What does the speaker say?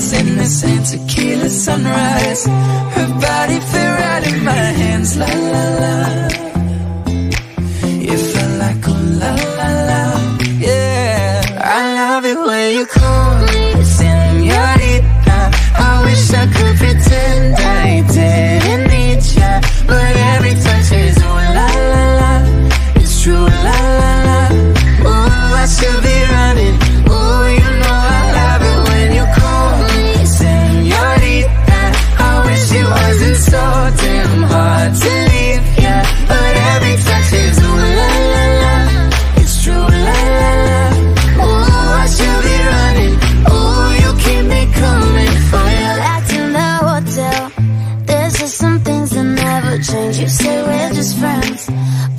Flowers in the sand, tequila sunrise. Her body fit right in my hands, la la la. It felt like oh la la la, yeah. I love it when you call me señorita. I wish I could pretend I didn't need ya, but every touch is oh la la la. It's true la la la. Ooh, I should be running. Ooh, you know I love it when you call me señorita. I wish it wasn't so damn hard to leave ya, but every touch is ooh la la la. It's true la la la. Ooh, I should be running. Ooh, you keep me coming for you. Back in the hotel, there's just some things that never change. You say we're just friends,